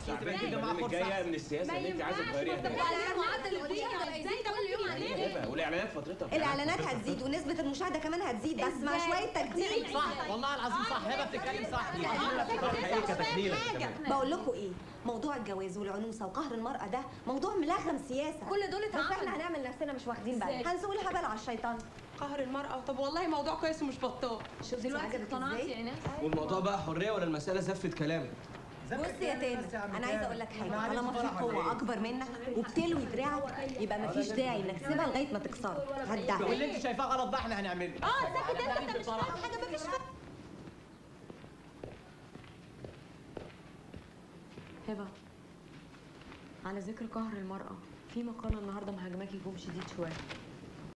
انت بقيتي جماعه جايه من السياسه اللي انت عايزه تغيريها. ازاي كل يوم عليها؟ والاعلانات فترتها الاعلانات هتزيد ونسبه المشاهده كمان هتزيد، بس مع شويه تجديد. صح والله العظيم صح، هبه بتتكلم صح. بقول لكم ايه، موضوع الجواز والعنوسه وقهر المراه ده موضوع ملغم سياسه. كل دول بس احنا هنعمل نفسنا مش واخدين بالنا، هنسوق الهبل على الشيطان. قهر المرأة؟ طب والله موضوع كويس ومش بطال. شوفي دلوقتي اقتنعتي يا ناس؟ والموضوع بقى حريه ولا المساله زفت كلام؟ بص يا تامر، انا عايزه اقول لك حاجه، طالما في قوه اكبر منك وبتلوي دراعك يبقى مفيش داعي انك تسيبها لغايه ما تكسرها. هتدعي واللي انت شايفاه غلط ده احنا هنعمله. ساكت انت مش فاهم حاجه، مفيش هبه، على ذكر قهر المرأة، في مقالة النهارده مهاجماكي هجوم شديد شوية.